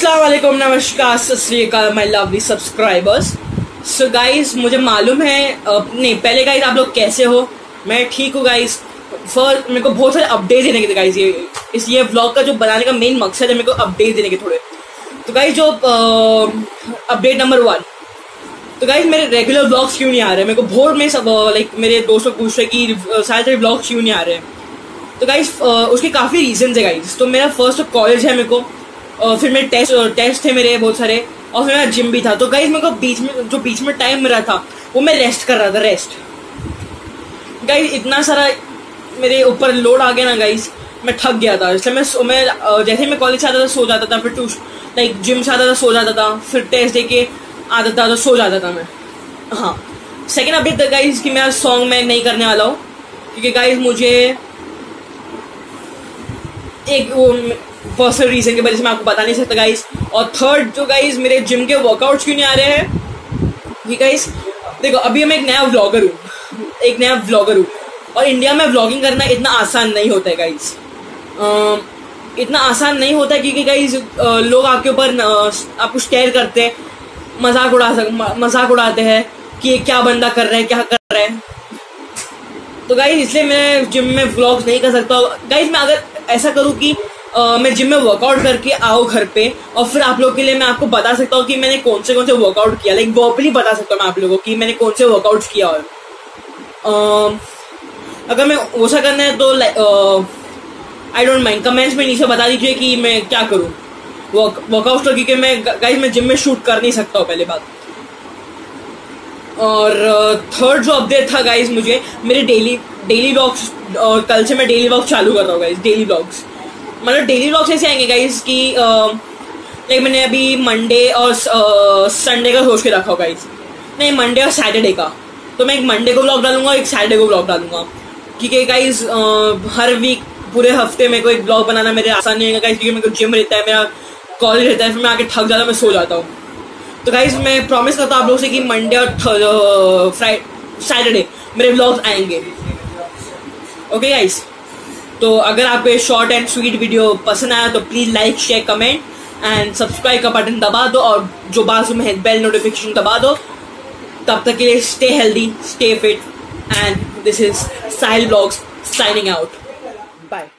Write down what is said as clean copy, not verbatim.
अस्सलाम वालेकुम, नमस्कार, सत श्री अकाल my lovely subscribers. So guys, मुझे मालूम है नहीं, पहले गाइस आप लोग कैसे हो? मैं ठीक हूँ गाइस। फर्स्ट मेरे को बहुत सारे अपडेट देने के थे गाइस। ये व्लॉग का जो बनाने का मेन मकसद है मेरे को अपडेट देने के थोड़े। तो गाइस जो अपडेट नंबर 1, तो गाइस मेरे रेगुलर व्लॉग्स क्यों नहीं आ रहे? मेरे को बहुत में सब मेरे दोस्तों पूछ रहे कि सारे व्लॉग्स क्यों नहीं आ रहे हैं। तो गाइस उसके काफ़ी रीजन है गाइस। तो मेरा फर्स्ट कॉलेज है, मेरे को फिर मेरे टेस्ट थे मेरे बहुत सारे, और फिर मेरा जिम भी था। तो गाइस मेरे को बीच में टाइम मिला था वो मैं रेस्ट कर रहा था। रेस्ट गाइस इतना सारा मेरे ऊपर लोड आ गया ना गाइस, मैं थक गया था। इसलिए मैं जैसे मैं कॉलेज से आता था सो जाता था, फिर जिम से आता था सो जाता था, फिर टेस्ट दे के आता था तो सो जाता था मैं। हाँ, सेकेंड अपडेट था गाइस कि मेरा सॉन्ग मैं नहीं करने वाला हूँ, क्योंकि गाइस मुझे एक वो पर्सनल रीजन की वजह से मैं आपको बता नहीं सकता गाइस। और थर्ड जो गाइस मेरे जिम के वर्कआउट्स क्यों नहीं आ रहे हैं कि गाइस देखो, अभी मैं एक नया व्लॉगर हूँ और इंडिया में व्लॉगिंग करना इतना आसान नहीं होता है गाइस। इतना आसान नहीं होता है क्योंकि गाइस लोग आपके ऊपर आपको स्टेयर करते हैं, मजाक उड़ाते हैं कि ये क्या बंदा कर रहा है, क्या कर रहा है। तो गाइस इसलिए मैं जिम में व्लॉग्स नहीं कर सकता गाइस। मैं अगर ऐसा करूँ कि मैं जिम में वर्कआउट करके आओ घर पे, और फिर आप लोगों के लिए मैं आपको बता सकता हूँ कि मैंने कौन से वर्कआउट किया, वर्बली बता सकता हूँ मैं आप लोगों को कि मैंने कौन से वर्कआउट्स किया। और अगर मैं वैसा करना है तो आई डोंट माइंड, कमेंट्स में नीचे बता दीजिए कि मैं क्या करूँ वर्कआउट तो, क्योंकि मैं जिम में शूट कर नहीं सकता हूँ पहले बात। और थर्ड जो अपडेट था गाइस, मुझे मेरे डेली व्लॉग्स, और कल से मैं डेली व्लॉग चालू कर रहा हूँ गाइस। डेली व्लॉग्स मतलब डेली व्लॉग्स ऐसे आएंगे गाइस कि मैंने अभी मंडे और संडे का सोच के रखा हो गाइस, नहीं मंडे और सैटरडे का। तो मैं एक मंडे को व्लॉग डालूंगा, एक सैटरडे को व्लॉग डालूंगा, क्योंकि गाइस हर वीक पूरे हफ्ते मेरे को एक व्लॉग बनाना मेरे आसान नहीं होगा गाइस, क्योंकि मेरे को जिम रहता है, मेरा कॉलेज रहता है, फिर मैं आके थक जाता हूँ, मैं सो जाता हूँ। तो गाइस मैं प्रॉमिस करता हूँ आप लोगों से कि मंडे और सैटरडे मेरे व्लॉग्स आएंगे। ओके गाइस, तो अगर आपको ये शॉर्ट एंड स्वीट वीडियो पसंद आया तो please like, share, comment and subscribe का बटन दबा दो, और जो बाजू में है बेल नोटिफिकेशन दबा दो। तब तक के लिए stay healthy, stay fit, and this is Sahil vlogs signing out. Bye.